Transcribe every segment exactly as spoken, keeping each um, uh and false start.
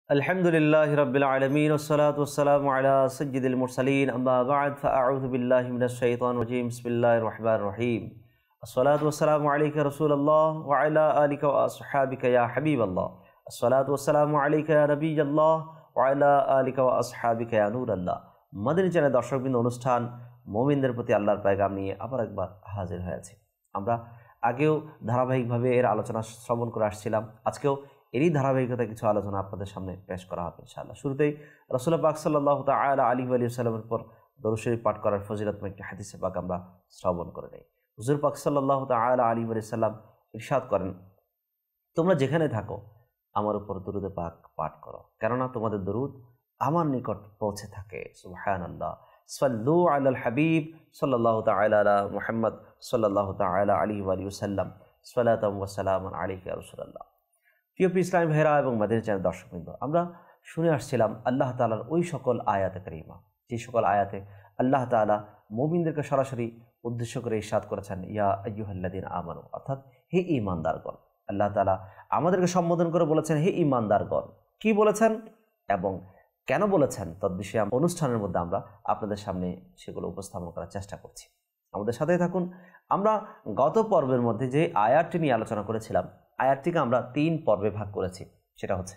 আলহামদুলিল্লাহি রাব্বিল আলামিন ওয়াসসালাতু ওয়াসসালামু আলা সাইয়্যিদিল মুরসালিন আম্মা বা'দ ফাআউযু বিল্লাহি মিনাশ শাইতানির রাজীম বিসমিল্লাহির রহমানির রহিম আসসালাতু ওয়াসসালামু আলাইকা রাসূলুল্লাহ ওয়া আলা আলিকা ওয়া আসহাবিকা ইয়া হাবিবাল্লাহ আসসালাতু ওয়াসসালামু আলাইকা ইয়া নবিয়াল্লাহ ওয়া আলা আলিকা ওয়া আসহাবিকা ইয়া নূরাল্লাহ। মাদানী চ্যানেল দর্শকবৃন্দ, অনুষ্ঠান মুমিনদের প্রতি আল্লাহর পয়গাম নিয়ে আবার একবার হাজির হয়েছে। আমরা আগেও ধারাবাহিকভাবে এর আলোচনা শ্রবণ করে আসছিলাম। আজকেও এরই ধারাবাহিকতা কিছু আলোচনা আপনাদের সামনে পেশ করা হবে ইনশাআল্লাহ। শুরুতেই রাসূল পাক সাল্লাল্লাহু তাআলা আলাইহি ওয়া সাল্লামের পর দরুদ শরীফ পাঠ করার ফজিলতময় একটি হাদিস পাক আমরা শ্রবণ করে নেই। হুজুর পাক সাল্লাল্লাহু তাআলা আলাইহি ওয়া সাল্লাম ইরশাদ করেন, তোমরা যেখানে থাকো আমার উপর দরুদ পাক পাঠ করো, কেননা তোমাদের দরুদ আমার নিকট পৌঁছে থাকে। সুবহানাল্লাহ। সাল্লু আলাল হাবিব সাল্লাল্লাহু তাআলা আলা মুহাম্মদ সাল্লাল্লাহু তাআলা আলাইহি ওয়া সাল্লাম সালাতাম ওয়া সালামান আলাইকা ইয়া রাসূলুল্লাহ। প্রিয় ইসলামী ভাইরা এবং মাদানী চ্যানেল দর্শকবৃন্দ, আমরা শুনে আসছিলাম আল্লাহ তাআলার ওই সকল আয়াতে কারিমা, যে সকল আয়াতে আল্লাহ তাআলা মুমিনদেরকে সরাসরি উদ্দেশ্য করে ইরশাদ করেছেন, ইয়া আইয়ুহাল্লাযীনা আমানু, অর্থাৎ হে ঈমানদারগণ। আল্লাহ তাআলা আমাদেরকে সম্বোধন করে বলেছেন, হে ঈমানদারগণ। কি বলেছেন এবং কেন বলেছেন তদ্বিষয়ে অনুষ্ঠানের মধ্যে আমরা আপনাদের সামনে সেগুলো উপস্থাপন করার চেষ্টা করছি। আমাদের সাথেই থাকুন। আমরা গত পর্বের মধ্যে যে আয়াতটি নিয়ে আলোচনা করেছিলাম, আয়াতটিকে আমরা তিন পর্বে ভাগ করেছি। সেটা হচ্ছে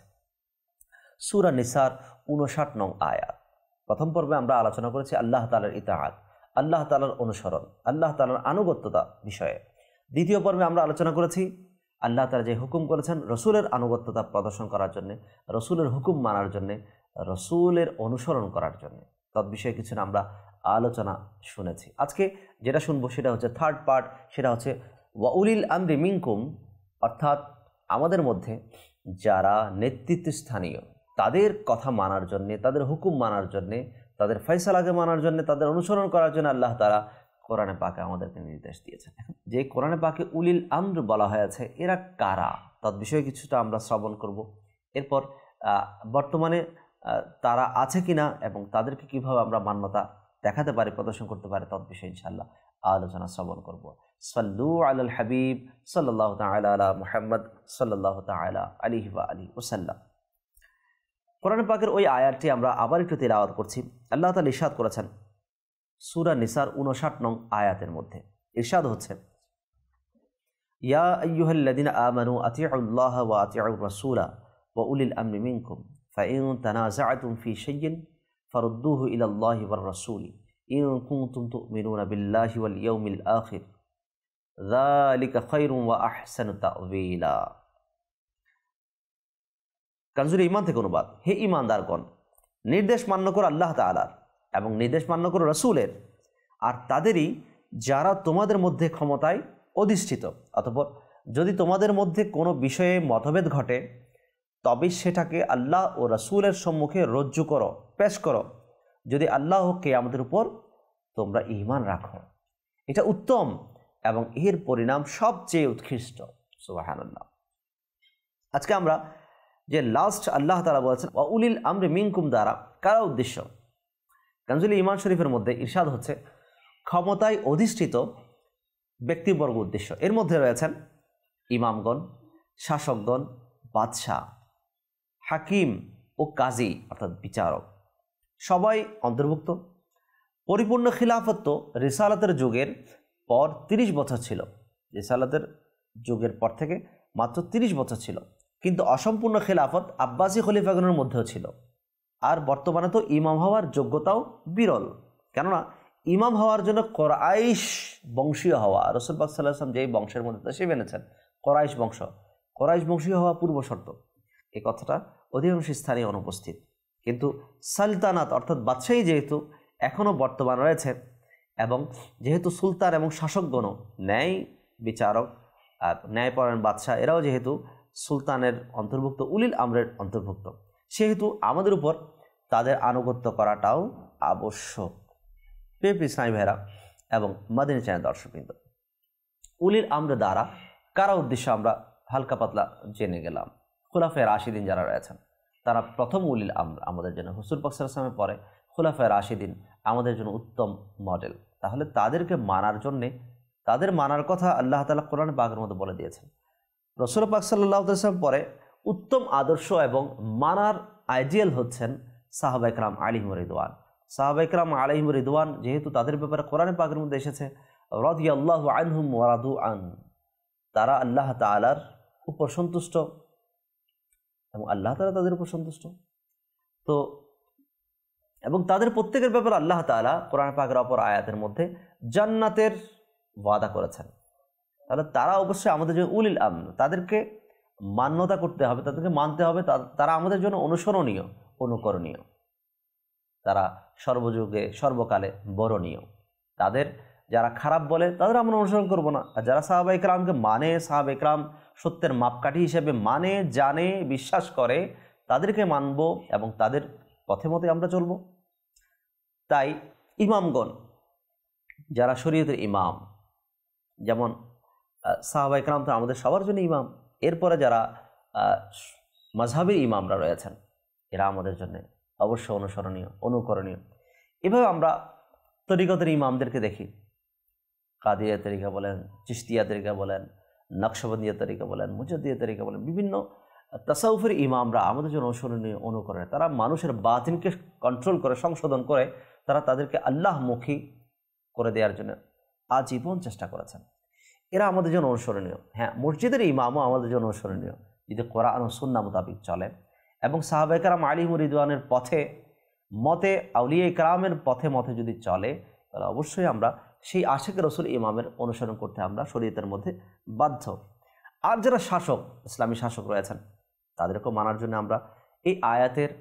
সূরা নিসার উনষাট নং আয়াত। প্রথম পর্বে আমরা আলোচনা করেছি আল্লাহ তাআলার ইতাআত, আল্লাহ তাআলার অনুসরণ, আল্লাহ তাআলার আনুগত্যতা বিষয়ে। দ্বিতীয় পর্বে আমরা আলোচনা করেছি আল্লাহ তাআলা যে হুকুম করেছেন রসুলের আনুগত্যতা প্রদর্শন করার জন্যে, রসুলের হুকুম মানার জন্যে, রসুলের অনুসরণ করার জন্যে। তদ্বিষয়ে কিছু না আমরা আলোচনা শুনেছি। আজকে যেটা শুনবো সেটা হচ্ছে থার্ড পার্ট, সেটা হচ্ছে ওয়া উলিল আমরি মিনকুম, অর্থাৎ আমাদের মধ্যে যারা নেতৃত্বস্থানীয় তাদের কথা মানার জন্যে, তাদের হুকুম মানার জন্যে, তাদের ফয়সালাকে মানার জন্যে, তাদের অনুসরণ করার জন্য আল্লাহ তাআলা কোরআনে পাকে আমাদেরকে নির্দেশ দিয়েছেন। যে কোরআনে পাকে উলিল আমর বলা হয়েছে, এরা কারা তৎ বিষয়ে কিছুটা আমরা শ্রবণ করব। এরপর বর্তমানে তারা আছে কিনা এবং তাদেরকে কিভাবে আমরা মান্যতা দেখাতে পারি, প্রদর্শন করতে পারি, তৎ বিষয়ে ইনশাআল্লাহ আলোচনা শ্রবণ করব। সাল্লু আলাল হাবিব সাল্লাল্লাহু তাআলা আলা মুহাম্মদ সাল্লাল্লাহু তাআলা আলাইহি ওয়া আলিহি ওয়াসাল্লাম। কোরআন পাকের ওই আয়াতটি আমরা আবার একটু তিলাওয়াত করছি। আল্লাহ তাআলা ইরশাদ করেছেন সূরা নিসার উনষাট নং আয়াতের মধ্যে। ইরশাদ হচ্ছে, ইয়া আইয়ুহাল্লাযীনা আমানু আতিউল্লাহ ওয়া আতিউর রাসূলা ওয়া উলিল আমরি মিনকুম ফাইন তানাযাআতুম ফি শাইইন ফারুদ্দুহু ইলাল্লাহি ওয়ার রাসূলি ইন কুনতুম তুমিনুনা বিল্লাহি ওয়াল ইয়াউমিল আখির যালিকা খায়রুন ওয়া আহসানু তা'ওয়িলা। কানজুল ঈমান থেকে অনুবাদ, হে ঈমানদারগণ, নির্দেশ মান্য করো আল্লাহ তাআলার এবং নির্দেশ মান্য করো রাসূলের, আর তাদেরই যারা তোমাদের মধ্যে ক্ষমতায় অধিষ্ঠিত। অতঃপর যদি তোমাদের মধ্যে কোনো বিষয়ে মতভেদ ঘটে, তবে সেটাকে আল্লাহ ও রাসূলের সম্মুখে রজ্জু করো, পেশ করো, যদি আল্লাহ ও কিয়ামতের উপর তোমরা ঈমান রাখো। এটা উত্তম এবং এর পরিণাম সবচেয়ে উৎকৃষ্ট। সুবহানাল্লাহ। আজকে আমরা যে লাস্ট আল্লাহ তাআলা বলেছেন ওয়া উলিল আমরি মিনকুম দ্বারা কারা উদ্দেশ্য, কানজুল ঈমান শরীফের মধ্যে ইরশাদ হচ্ছে ক্ষমতায় অধিষ্ঠিত ব্যক্তিবর্গ উদ্দেশ্য। এর মধ্যে রয়েছেন ইমামগণ, শাসকগণ, বাদশাহ, হাকিম ও কাজী অর্থাৎ বিচারক, সবাই অন্তর্ভুক্ত। পরিপূর্ণ খিলাফত রিসালাতের যুগের পর তিরিশ বছর ছিল। রিসালাতের যুগের পর থেকে মাত্র তিরিশ বছর ছিল, কিন্তু অসম্পূর্ণ খিলাফত আব্বাসী খলিফাগণের মধ্যেও ছিল। আর বর্তমানে তো ইমাম হওয়ার যোগ্যতাও বিরল, কেননা ইমাম হওয়ার জন্য কোরাইশ বংশীয় হওয়া, রাসূল পাক সাল্লাল্লাহু আলাইহি ওয়াসাল্লাম যেই বংশের মধ্যে তাশরীফ এনেছেন, কোরাইশ বংশ, কোরাইশ বংশীয় হওয়া পূর্ব শর্ত। এই কথাটা অধিকাংশ স্থানে অনুপস্থিত। কিন্তু সালতানাত অর্থাৎ বাদশাহী যেহেতু এখনও বর্তমান রয়েছে, এবং যেহেতু সুলতান এবং শাসকগণও ন্যায় বিচারক আর ন্যায়পরায়ণ বাদশাহ, এরাও যেহেতু সুলতানের অন্তর্ভুক্ত, উলিল আমরের অন্তর্ভুক্ত, সেহেতু আমাদের উপর তাদের আনুগত্য করাটাও আবশ্যক। প্রিয় ইসলামী ভাইরা এবং মাদানী চ্যানেল দর্শকবৃন্দ, উলিল আমর দ্বারা কারা উদ্দেশ্য আমরা হালকা পাতলা জেনে গেলাম। খুলাফায়ে রাশিদিন যারা রয়েছেন তারা প্রথম উলিল আমর আমাদের জন্য। হুজুর পাক সাল্লাল্লাহু আলাইহি ওয়াসাল্লামের পরে খুলাফায়ে রাশিদিন আমাদের জন্য উত্তম মডেল। তাহলে তাদেরকে মানার জন্যে, তাদের মানার কথা আল্লাহ তাআলা কোরআন পাকের মধ্যে বলে দিয়েছেন। রাসূল পাক সাল্লাল্লাহু আলাইহি ওয়াসাল্লাম পরে উত্তম আদর্শ এবং মানার আইডিয়াল হচ্ছেন সাহাবা ইকরাম আলাইহিম রিদওয়ান। সাহাবা ইকরাম আলাইহিম রিদওয়ান যেহেতু তাদের ব্যাপারে কোরআনে পাকের মধ্যে এসেছে রাদিয়াল্লাহু আনহুম ওয়া রাদু আন, তারা আল্লাহ তাআলার উপর সন্তুষ্ট এবং আল্লাহ তাআলা তাদের উপর সন্তুষ্ট। তো এবং তাদের প্রত্যেকের ব্যাপারে আল্লাহ তাআলা কোরআন পাকের অপর আয়াতের মধ্যে জান্নাতের ওয়াদা করেছেন। তাহলে তারা অবশ্যই আমাদের জন্য উলিল আমন, তাদেরকে মান্যতা করতে হবে, তাদেরকে মানতে হবে, তারা আমাদের জন্য অনুসরণীয়, অনুকরণীয়, তারা সর্বযুগে সর্বকালে বরণীয়। তাদের যারা খারাপ বলে তাদের আমরা অনুসরণ করব না, আর যারা সাহাবা ইকরামকে মানে, সাহাবা ইকরাম সত্যের মাপকাঠি হিসেবে মানে, জানে, বিশ্বাস করে, তাদেরকে মানব এবং তাদের পথে মতে আমরা চলব। তাই ইমামগণ যারা শরীয়তের ইমাম, যেমন সাহাবা ইকরাম তো আমাদের সবার জন্য ইমাম, এরপরে যারা মাযহাবের ইমামরা রয়েছেন এরা আমাদের জন্য অবশ্য অনুসরণীয়, অনুকরণীয়। এভাবে আমরা তরিকতের ইমামদেরকে দেখি, কাদিয়া তরিকা বলেন, চিশতিয়া তরিকা বলেন, নকশবন্দিয়া তরিকা বলেন, মুজাদ্দিয়া তরিকা বলেন, বিভিন্ন তাসাউফের ইমামরা আমাদের জন্য অনুসরণীয়, অনুকরণীয়। তারা মানুষের বাতিনকে কন্ট্রোল করে, সংশোধন করে, তারা তাদেরকে আল্লাহমুখী করে দেওয়ার জন্য আজীবন চেষ্টা করেছেন। এরা আমাদের জন্য অনুসরণীয়। হ্যাঁ, মসজিদের ইমামও আমাদের জন্য অনুসরণীয় যদি কোরআন ও সুন্নাহ মোতাবিক চলে এবং সাহাবা ইকরাম আলাইহিম রিদওয়ানের পথে মতে, আউলিয়া ইকরামের পথে মতে যদি চলে, তাহলে অবশ্যই আমরা সেই আশিক রাসূল ইমামের অনুসরণ করতে আমরা শরীয়তের মধ্যে বাধ্য। আর যারা শাসক, ইসলামী শাসক রয়েছেন, তাদেরকেও মানার জন্য আমরা এই আয়াতের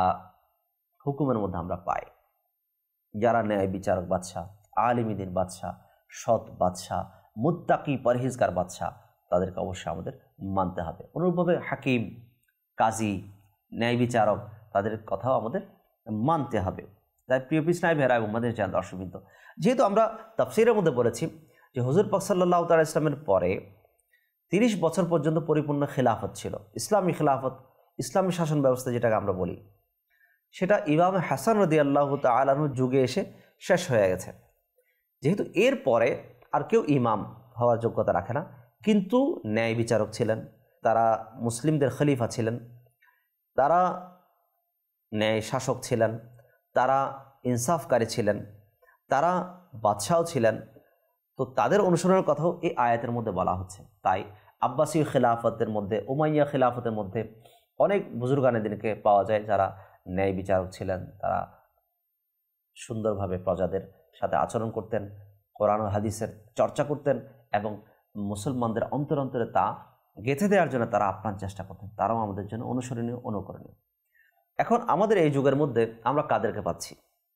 হুকুমের মধ্যে আমরা পাই। যারা ন্যায় বিচারক বাদশাহ, আলিমিদিন বাদশাহ, সৎ বাদশাহ, মুত্তাকি পরহেজগার বাদশাহ, তাদেরকে অবশ্যই আমাদের মানতে হবে। অনুরূপভাবে হাকিম, কাজী, ন্যায় বিচারক, তাদের কথাও আমাদের মানতে হবে। তাই প্রিয় পিসনাই ভেরা এবং আমাদের জান দর্শকবৃন্দ, যেহেতু আমরা তাফসীরের মধ্যে বলেছি যে হুজুর পাক সাল্লাল্লাহু তাআলা ইসলামের পরে তিরিশ বছর পর্যন্ত পরিপূর্ণ খিলাফত ছিল, ইসলামী খিলাফত, ইসলামী শাসন ব্যবস্থা যেটাকে আমরা বলি, সেটা ইমাম হাসান রাদিয়াল্লাহু তাআলা আনহুর যুগে এসে শেষ হয়ে গেছে। যেহেতু এর পরে আর কেউ ইমাম হওয়ার যোগ্যতা রাখে না, কিন্তু ন্যায় বিচারক ছিলেন, তারা মুসলিমদের খলিফা ছিলেন, তারা ন্যায় শাসক ছিলেন, তারা ইনসাফকারী ছিলেন, তারা বাদশাও ছিলেন। তো তাদের অনুসরণের কথাও এই আয়াতের মধ্যে বলা হচ্ছে। তাই আব্বাসী খিলাফতের মধ্যে, উমাইয়া খিলাফতের মধ্যে অনেক বুজুর্গানেদিনকে পাওয়া যায় যারা ন্যায় বিচারক ছিলেন, তারা সুন্দরভাবে প্রজাদের সাথে আচরণ করতেন, কোরআন ও হাদিসের চর্চা করতেন এবং মুসলমানদের অন্তর অন্তরে তা গেঁথে দেওয়ার জন্য তারা আপ্রাণ চেষ্টা করতেন। তারাও আমাদের জন্য অনুসরণীয়, অনুকরণীয়। এখন আমাদের এই যুগের মধ্যে আমরা কাদেরকে পাচ্ছি?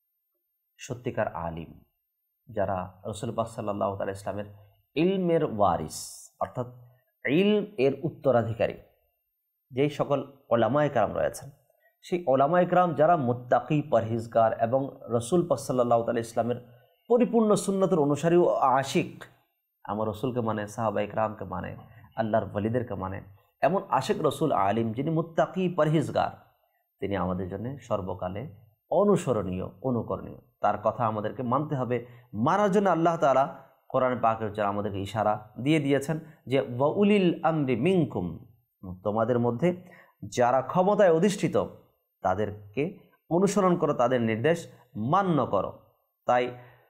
সত্যিকার আলিম, যারা রাসূল পাক সাল্লাল্লাহু তাআলা ইসলামের ইলমের ওয়ারিস, অর্থাৎ ইলম এর উত্তরাধিকারী যেই সকল ওলামায়ে কেরাম রয়েছেন, সেই ওলামায়ে কেরাম যারা মুত্তাকি, পরহেজগার এবং রাসূল পাক সাল্লাল্লাহু তাআলা ইসলামের পরিপূর্ণ সুন্নতের অনুসারী ও আশিক, আমার রসুলকে মানে, সাহাবায়ে কেরামকে মানে, আল্লাহর ওয়ালিদেরকে মানে, এমন আশিক রসুল আলিম যিনি মুত্তাকি, পরহেজগার, তিনি আমাদের জন্য সর্বকালে অনুসরণীয়, অনুকরণীয়। তার কথা আমাদেরকে মানতে হবে। মানার জন্য আল্লাহ তাআলা কোরআন পাকের যারা আমাদেরকে ইশারা দিয়ে দিয়েছেন যে ওয়া উলিল আমরি মিনকুম, তোমাদের মধ্যে যারা ক্ষমতায় অধিষ্ঠিত তাদেরকে অনুসরণ করো, তাদের নির্দেশ মান্য করো। তাই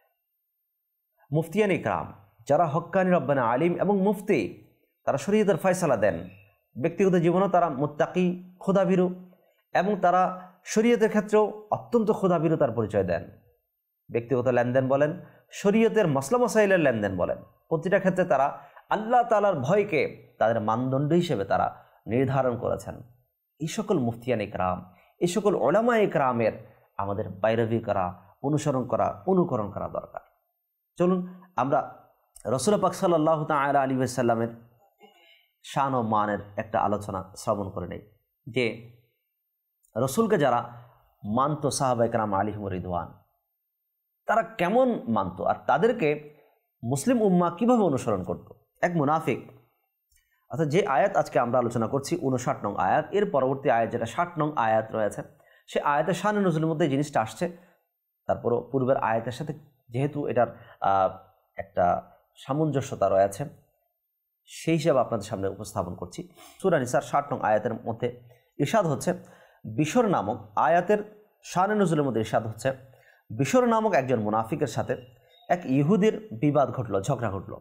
মুফতিয়ান ইকরাম যারা হক্কানি রব্বানা আলিম এবং মুফতি, তারা শরীয়তের ফয়সালা দেন। ব্যক্তিগত জীবনেও তারা মুত্তাকি, খোদাভীরু এবং তারা শরীয়তের ক্ষেত্রেও অত্যন্ত খোদাভীরুতার পরিচয় দেন। ব্যক্তিগত লেনদেন বলেন, শরীয়তের মাসলা মাসাইলের লেনদেন বলেন, প্রতিটা ক্ষেত্রে তারা আল্লাহ তাআলার ভয়কে তাদের মানদণ্ড হিসেবে তারা নির্ধারণ করেছেন। এই সকল মুফতিয়ান ইকরাম, এই সকল উলামা ইকরামের আমাদের পায়রবি করা, অনুসরণ করা, অনুকরণ করা দরকার। চলুন আমরা রাসূল পাক সাল্লাল্লাহু তাআলা আলাইহি ওয়াসাল্লামের শান ও মানের একটা আলোচনা শ্রবণ করে নেই যে রসুলকে যারা মানত, সাহাবা ইকরাম আলাইহিম রিদওয়ান, তারা কেমন মানত আর তাদেরকে মুসলিম উম্মাহ কিভাবে অনুসরণ করত। এক মুনাফিক, অর্থাৎ যে আয়াত আজকে আমরা আলোচনা করছি উনষাট নং আয়াত, এর পরবর্তী আয়াত যেটা ষাট নং আয়াত রয়েছে, সে আয়াতের শানে নজুলের মধ্যে এই জিনিসটা আসছে। তারপরও পূর্বের আয়াতের সাথে যেহেতু এটার একটা সামঞ্জস্যতা রয়েছে, সেই হিসাবে আপনাদের সামনে উপস্থাপন করছি। সূরা নিসার ষাট নং আয়াতের মধ্যে ইরশাদ হচ্ছে বিশর নামক আয়াতের শানে নুজুলের মধ্যে ইরশাদ হচ্ছে, বিশর নামক একজন মুনাফিকের সাথে এক ইহুদির বিবাদ ঘটল, ঝগড়া ঘটল।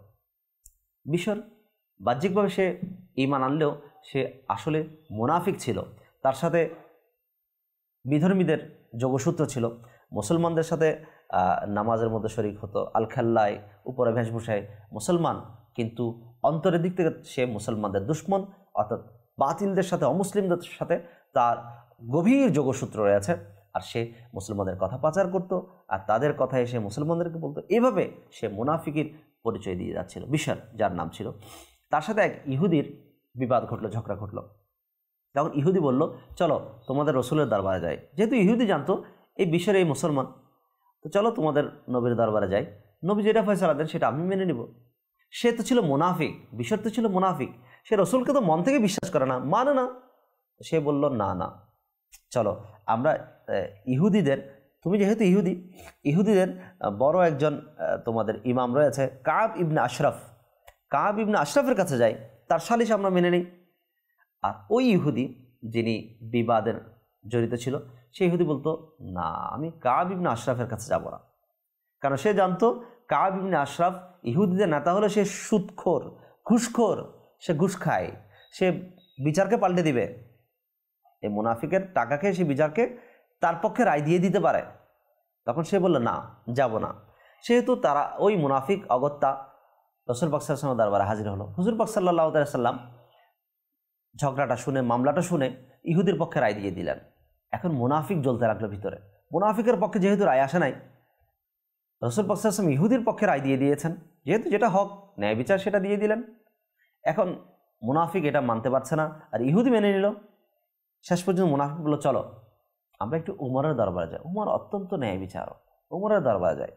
বিশর বাহ্যিকভাবে সে ঈমান আনলেও সে আসলে মুনাফিক ছিল। তার সাথে বিধর্মীদের যোগসূত্র ছিল, মুসলমানদের সাথে নামাজের মধ্যে শরিক হতো, আল খেল্লায় উপরে বেশভূষায় মুসলমান, কিন্তু অন্তরের দিক থেকে সে মুসলমানদের দুশ্মন, অর্থাৎ বাতিলদের সাথে অমুসলিমদের সাথে তার গভীর যোগসূত্র রয়েছে। আর সে মুসলমানদের কথা পাচার করত, আর তাদের কথায় সে মুসলমানদেরকে বলতো। এভাবে সে মুনাফিকের পরিচয় দিয়ে যাচ্ছিল। বিশর যার নাম ছিল, তার সাথে এক ইহুদির বিবাদ ঘটলো, ঝগড়া ঘটলো। তখন ইহুদি বলল, চলো তোমাদের রসুলের দরবারে যাই। যেহেতু ইহুদি জানতো এই বিশর এই মুসলমান, তো চলো তোমাদের নবীর দরবারে যাই, নবী যেটা ফয়সালা দেন সেটা আমি মেনে নিব। সে তো ছিল মুনাফিক, বিশর তো ছিল মুনাফিক, সে রসুলকে তো মন থেকে বিশ্বাস করে না, মানে না। সে বলল, না না চলো আমরা ইহুদিদের, তুমি যেহেতু ইহুদি, ইহুদিদের বড় একজন তোমাদের ইমাম রয়েছে কাব ইবনে আশরাফ, কাব ইবনে আশরাফের কাছে যাই, তার সালিশ আমরা মেনে নিই। আর ওই ইহুদি যিনি বিবাদের জড়িত ছিল, সেই ইহুদি বলতো, না আমি কাব ইবনে আশরাফের কাছে যাব না। কারণ সে জানতো কাব ইবনে আশরাফ ইহুদিদের নেতা হলে সে সুদখোর, ঘুষখোর, সে ঘুষ খায়, সে বিচারকে পাল্টে দিবে। এই মুনাফিকের টাকা খেয়ে সে বিচারকে তার পক্ষে রায় দিয়ে দিতে পারে। তখন সে বলল, না যাব না। সেহেতু তারা ওই মুনাফিক অগত্যা রাসূল পাক সাল্লাল্লাহু আলাইহি ওয়াসাল্লাম দরবারে হাজির হলো। হুজুর পাক সাল্লাল্লাহু আলাইহি ওয়াসাল্লাম ঝগড়াটা শুনে, মামলাটা শুনে ইহুদির পক্ষে রায় দিয়ে দিলেন। এখন মুনাফিক জ্বলতে লাগলো ভিতরে। মুনাফিকের পক্ষে যেহেতু রায় আসে নাই, রাসূল পাক সাল্লাল্লাহু আলাইহি ওয়াসাল্লাম ইহুদির পক্ষে রায় দিয়ে দিয়েছেন, যেহেতু যেটা হক ন্যায় বিচার সেটা দিয়ে দিলেন। এখন মুনাফিক এটা মানতে পারছে না, আর ইহুদি মেনে নিল। শেষ পর্যন্ত মুনাফিক বলল, চলো আমরা একটু উমরের দরবারে যাই, উমর অত্যন্ত ন্যায় বিচারক, উমরের দরবারে যাই।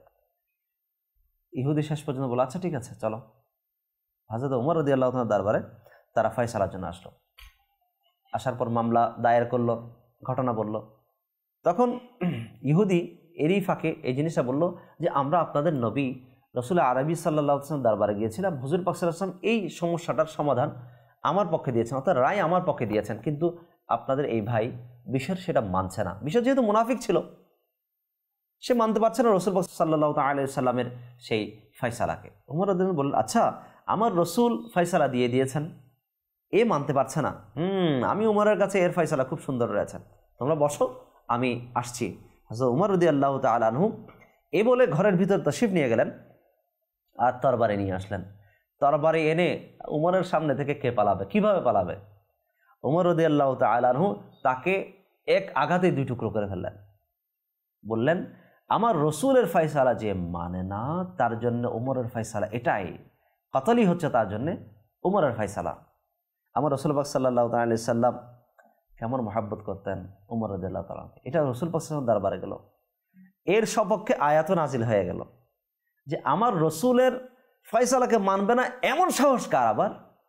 ইহুদি শেষ পর্যন্ত বলল, আচ্ছা ঠিক আছে চলো। হযরত উমর রাদিয়াল্লাহু তাআলা দরবারে তারা ফয়সালার জন্য আসলো। আসার পর মামলা দায়ের করলো, ঘটনা বলল। তখন ইহুদি এরই ফাঁকে এই জিনিসটা বলল যে, আমরা আপনাদের নবী রাসূল আরবি সাল্লাল্লাহু আলাইহি ওয়াসাল্লাম দরবারে গিয়েছিলাম, হুজুর পাক সাল্লাল্লাহু আলাইহি ওয়াসাল্লাম এই সমস্যাটার সমাধান আমার পক্ষে দিয়েছেন, অর্থাৎ রায় আমার পক্ষে দিয়েছেন, কিন্তু আপনাদের এই ভাই বিশর সেটা মানছে না। বিশর যেহেতু মুনাফিক ছিল, সে মানতে পারছে না রাসূল পাক সাল্লাল্লাহু আলাইহি ওয়াসাল্লামের সেই ফয়সালাকে। ওমর রাদিয়াল্লাহু বললেন, আচ্ছা আমার রসুল ফয়সালা দিয়ে দিয়েছেন, এ মানতে পারছে না, হুম আমি উমরের কাছে এর ফয়সালা খুব সুন্দর রয়েছে, তোমরা বসো আমি আসছি। হযরত উমর রাদিয়াল্লাহু তাআলা আনহু এ বলে ঘরের ভিতর তাশরিফ নিয়ে গেলেন আর তরবারি নিয়ে আসলেন। তরবারি এনে উমরের সামনে থেকে কে পালাবে, কিভাবে পালাবে? উমর রাদিয়াল্লাহু তাআলা আনহু তাকে এক আঘাতে দুই টুকরো করে ফেললেন। বললেন, আমার রসুলের ফয়সালা যে মানে না, তার জন্য উমরের ফয়সালা এটাই, কতলই হচ্ছে তার জন্য উমরের ফয়সালা। আমার রসুল পাক সাল্লাল্লাহু আলাইহি ওয়াসাল্লাম কেমন মহব্বত করতেন উমর রাদিয়াল্লাহু তাআলা, এটা রসুল পাক সাল্লাল্লাহু দরবারে গেল, এর সপক্ষে আয়াত নাজিল হয়ে গেল যে আমার রসুলের ফয়সালাকে মানবে না, এমন সাহস কার, আবার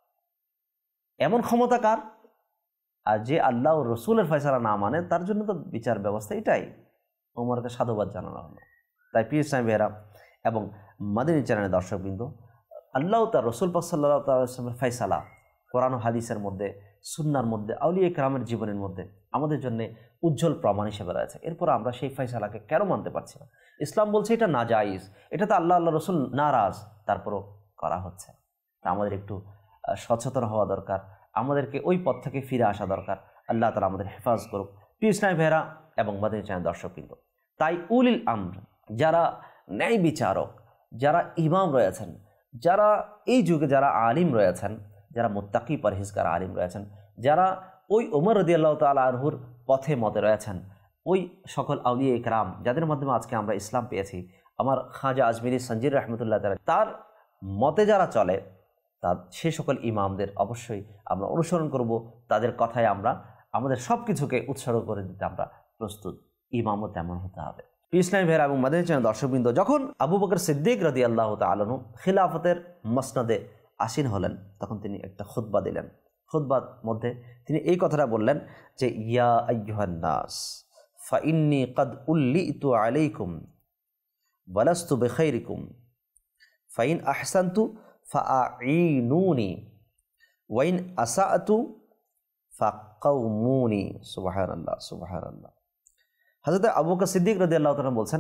এমন ক্ষমতা কার? আর যে আল্লাহ ও রসুলের ফয়সালা না মানে তার জন্য তো বিচার ব্যবস্থা এটাই। ওমরকে সাধুবাদ জানানো হলো। তাই প্রিয় ইসলামী ভাইয়েরা এবং মাদানী চ্যানেলের দর্শকবৃন্দ, আল্লাহ তার রসুল পাক সাল্লাল্লাহু আলাইহি ওয়াসাল্লামের ফয়সালা কোরআন ও হাদিসের মধ্যে, সুন্নাহর মধ্যে, আউলিয়া কেরামের জীবনের মধ্যে আমাদের জন্য উজ্জ্বল প্রমাণ হিসেবে রয়েছে। এরপর আমরা সেই ফয়সালাকে কেন মানতে পারছি না? ইসলাম বলছে এটা নাজায়েজ, এটা তো আল্লাহ আল্লাহ রসুল নারাজ, তারপরও করা হচ্ছে। তা আমাদের একটু সচেতন হওয়া দরকার, আমাদেরকে ওই পথ থেকে ফিরে আসা দরকার। আল্লাহ তাআলা আমাদের হেফাজ করুক। প্রিয় ইসলামী ভাইয়েরা এবং মাদানী চ্যানেল দর্শকবৃন্দ, তাই উলিল আমর, যারা ন্যায় বিচারক, যারা ইমাম রয়েছেন, যারা এই যুগে যারা আলিম রয়েছেন, যারা মুত্তাকি পরহেজগার আলিম রয়েছেন, যারা ওই ওমর রাদিয়াল্লাহু তাআলা আনহুর পথে মতে রয়েছেন, ওই সকল আউলিয়া ইকরাম যাদের মাধ্যমে আজকে আমরা ইসলাম পেয়েছি, আমার খাজা আজমিরি সঞ্জির রহমতুল্লাহ তাআলা তার মতে যারা চলে, তার সে সকল ইমামদের অবশ্যই আমরা অনুসরণ করব। তাদের কথায় আমরা আমাদের সব কিছুকে উৎসর্গ করে দিতে আমরা প্রস্তুত। ইমামও তেমন হতে হবে। ইসলামী ভাইয়েরা এবং মাদানী চ্যানেল দর্শকবৃন্দ, যখন আবু বকর সিদ্দিক রাদিয়াল্লাহু তাআলা আনহু খিলাফতের মসনদে আসীন হলেন, তখন তিনি একটা খুতবা দিলেন। খুতবার মধ্যে তিনি এই কথাটা বললেন যে, ইয়া আইয়ুহান নাস ফাইন্নী কাদ উল্লিতু আলাইকুম ওয়ালাস্তু বিখাইরিকুম ফাইন আহসানতু ফাআইনুনি ওয়াইন আসাআতু ফাকাউমুনি। সুবহানাল্লাহ, সুবহানাল্লাহ। হযরত আবু বকর সিদ্দিক রাদিয়াল্লাহু তাআলা বলছেন,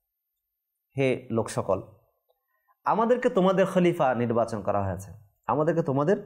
হে লোক সকল, আমাদেরকে তোমাদের খলিফা নির্বাচন করা হয়েছে, আমাদেরকে তোমাদের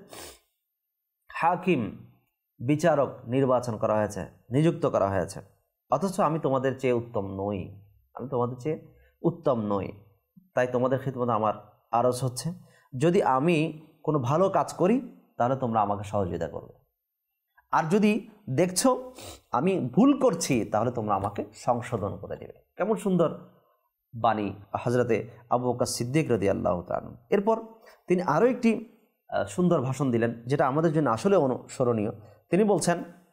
হাকিম বিচারক নির্বাচন করা হয়েছে, নিযুক্ত করা হয়েছে, অথচ আমি তোমাদের চেয়ে উত্তম নই, আমি তোমাদের চেয়ে উত্তম নই। তাই তোমাদের খিদমতে আমার আরজ হচ্ছে, যদি আমি কোনো ভালো কাজ করি তাহলে তোমরা আমাকে সহযোগিতা করবে, আর যদি দেখছো আমি ভুল করছি তাহলে তোমরা আমাকে সংশোধন করে দেবে। কেমন সুন্দর বাণী হযরতে আবু বকর সিদ্দিক রাদিয়াল্লাহু তাআলা। এরপর তিনি আরও একটি সুন্দর ভাষণ দিলেন, যেটা আমাদের জন্য আসলে অনুসরণীয়। তিনি বলছেন,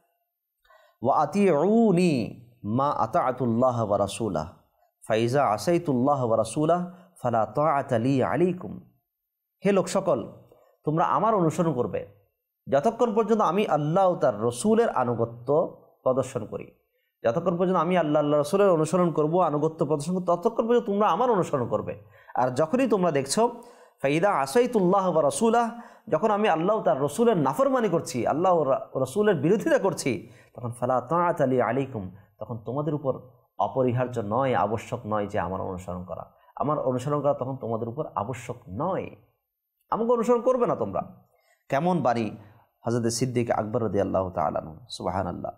ওয়া আতিউনি মা আতাআতুল্লাহ ওয়া রাসূলাহ ফাইজা আসাইতুল্লাহ ওয়া রাসূলাহ ফালা তাআতা লি আলাইকুম। হে লোক সকল, তোমরা আমার অনুসরণ করবে যতক্ষণ পর্যন্ত আমি আল্লাহ ও তার রসুলের আনুগত্য প্রদর্শন করি। যতক্ষণ পর্যন্ত আমি আল্লাহ আল্লাহ রসুলের অনুসরণ করব, আনুগত্য প্রদর্শন করব, ততক্ষণ পর্যন্ত তোমরা আমার অনুসরণ করবে। আর যখনই তোমরা দেখছো ফাইদা আসাইতুল্লাহ ওয়া রাসূলাহ, যখন আমি আল্লাহ তার রসুলের নাফরমানি করছি, আল্লাহ রসুলের বিরোধিতা করছি, তখন ফালা তাআতা লি আলাইকুম, তখন তোমাদের উপর অপরিহার্য নয়, আবশ্যক নয় যে আমার অনুসরণ করা। আমার অনুসরণ করা তখন তোমাদের উপর আবশ্যক নয়, আমাকে অনুসরণ করবে না তোমরা। কেমন বাণী হযরত সিদ্দিক আকবর রাদিয়াল্লাহু তাআলা আনহু। সুবহানাল্লাহ।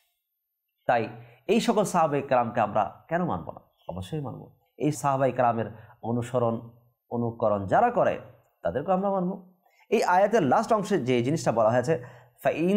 তাই এই সকল সাহাবায়ে কেরামকে আমরা কেন মানব না? অবশ্যই মানব। এই সাহাবায়ে কেরামের অনুসরণ অনুকরণ যারা করে তাদেরকে আমরা মানব। এই আয়াতের লাস্ট অংশে যে জিনিসটা বলা হয়েছে, ফাইন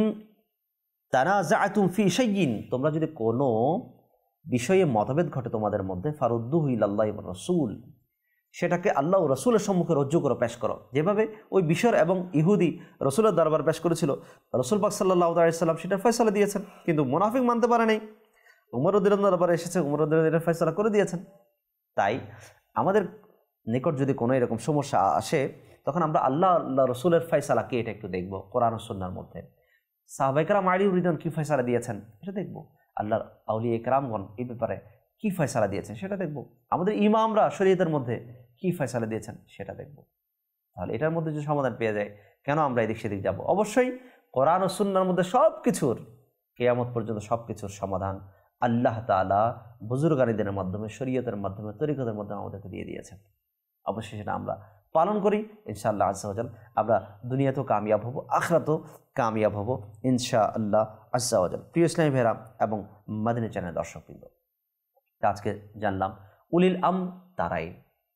তানাজাতুম ফি শাইইন, তোমরা যদি কোনো বিষয়ে মতভেদ ঘটে তোমাদের মধ্যে, ফারুদ্দুহু ইলাল্লাহি ওয়া রাসূল, সেটাকে আল্লাহ ও রসুলের সম্মুখে রজ্জু করে পেশ করো। যেভাবে ওই বিশর এবং ইহুদি রসুলের দরবার পেশ করেছিল, রসুল পাক সাল্লাল্লাহু আলাইহি সাল্লাম সেটা ফয়সালা দিয়েছেন, কিন্তু মুনাফিক মানতে পারে নাই। উমর রাদিয়াল্লাহু আনহু দরবারে এসেছে, উমর রাদিয়াল্লাহু আনহু ফয়সালা করে দিয়েছেন। তাই আমাদের নিকট যদি কোনো এরকম সমস্যা আসে, তখন আমরা আল্লাহ আল্লাহ রসুলের ফয়সালা কি এটা একটু দেখব। কোরআন ও সুন্নাহর মধ্যে সাহাবায়ে কেরাম আলী রিদওয়ান কি ফয়সালা দিয়েছেন এটা দেখব। আল্লাহর আউলিয়া কেরামগণ এই ব্যাপারে কি ফয়সালা দিয়েছেন সেটা দেখব। আমাদের ইমামরা শরীয়তের মধ্যে কি ফয়সালা দিয়েছেন সেটা দেখব। তাহলে এটার মধ্যে যে সমাধান পেয়ে যায়, কেন আমরা এদিক সেদিক যাব? অবশ্যই কোরআন ও সুন্নাহর মধ্যে সব কিছুর, কিয়ামত পর্যন্ত সব কিছুর সমাধান আল্লাহ তাআলা বুজুর্গানীদের মাধ্যমে, শরীয়তের মাধ্যমে, তরিকতের মাধ্যমে আমাদেরকে দিয়ে দিয়েছেন। অবশ্যই সেটা আমরা পালন করি, ইনশাআল্লাহ আজ্জা ওয়া জাল আমরা দুনিয়াতেও কামিয়াব হব, আখিরাতেও কামিয়াব হব ইনশাআল্লাহ আজ্জা ওয়া জাল। প্রিয় ইসলামী ভাইরা এবং মাদিনী চ্যানেল দর্শকবৃন্দ, আজকে জানলাম উলিল আম তারাই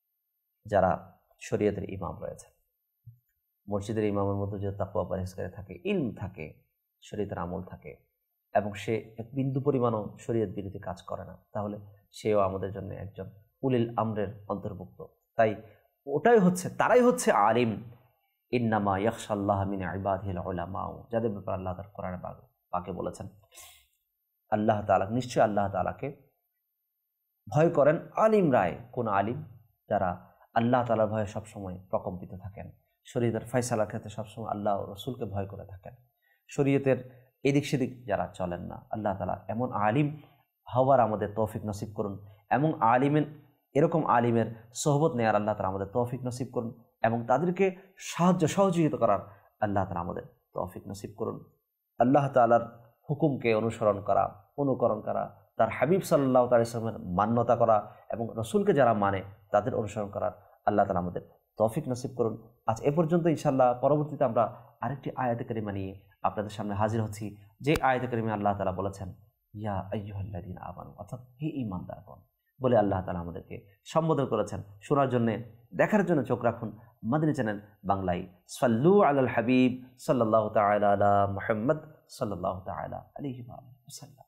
যারা শরীয়তের ইমাম রয়েছে। মসজিদের ইমামের মধ্যে যে তাকওয়া পরহেজগারি থাকে, ইলম থাকে, শরীয়তের আমল থাকে, এবং সে এক বিন্দু পরিমাণও শরীয়ত বিরোধী কাজ করে না, তাহলে সেও আমাদের জন্য একজন উলিল আমরের অন্তর্ভুক্ত। তাই ওটাই হচ্ছে, তারাই হচ্ছে আলিম। ইন্নামা ইয়াখশাল্লাহ মিন ইবাদিহিল উলামা, যাদের ব্যাপারে আল্লাহ তাআলা কোরআনে পাকে বলেছেন, আল্লাহ তাআলা নিশ্চয় আল্লাহ তাআলাকে ভয় করেন আলিম রায়। কোন আলিম? যারা আল্লাহ তাআলার ভয়ে সবসময় প্রকম্পিত থাকেন, শরীয়তের ফয়সালার ক্ষেত্রে সবসময় আল্লাহ ও রসুলকে ভয় করে থাকেন, শরীয়তের এদিক সেদিক যারা চলেন না। আল্লাহ তাআলা এমন আলিম হওয়ার আমাদের তৌফিক নসিব করুন, এবং আলিমের এরকম আলিমের সোহবত নেয়ার আল্লাহ তাআলা আমাদের তৌফিক নসিব করুন, এবং তাদেরকে সাহায্য সহযোগিতা করার আল্লাহ তাআলা আমাদের তৌফিক নসিব করুন। আল্লাহ তাআলার হুকুমকে অনুসরণ করা, অনুকরণ করা, তার হাবিব সাল্লাল্লাহু আলাইহি ওয়াসাল্লামের মান্যতা করা, এবং রসুলকে যারা মানে তাদের অনুসরণ করার আল্লাহ তাআলা আমাদের তৌফিক নসিব করুন। আজ এ পর্যন্ত। ইনশাআল্লাহ পরবর্তীতে আমরা আরেকটি আয়াতে কারিমা নিয়ে আপনাদের সামনে হাজির হচ্ছি, যে আয়াতে কারিমা আল্লাহ তাআলা বলেছেন ইয়া আইয়ুহাল্লাযীনা আমানু, অর্থাৎ হে ঈমানদারগণ বলে আল্লাহ তাআলা আমাদেরকে সম্বোধন করেছেন। শোনার জন্য, দেখার জন্য চোখ রাখুন মাদিনী চ্যানেল বাংলায়। সাল্লু আলাল হাবিব সাল্লাল্লাহু তাআলা আলা মুহাম্মদ সাল্লাল্লাহু তাআলা আলাইহি ওয়া সাল্লাম।